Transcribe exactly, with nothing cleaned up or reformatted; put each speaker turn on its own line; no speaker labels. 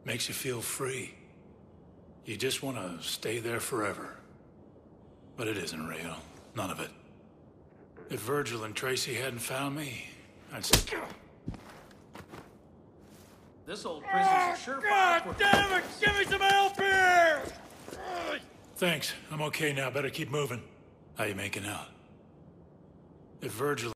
Makes you feel free. You just want to stay there forever. But it isn't real. None of it. If Virgil and Tracy hadn't found me, I'd say...
This old prison's a surefire.
God damn it! Give me some help here!
Thanks. I'm okay now. Better keep moving. How you making out? If Virgil...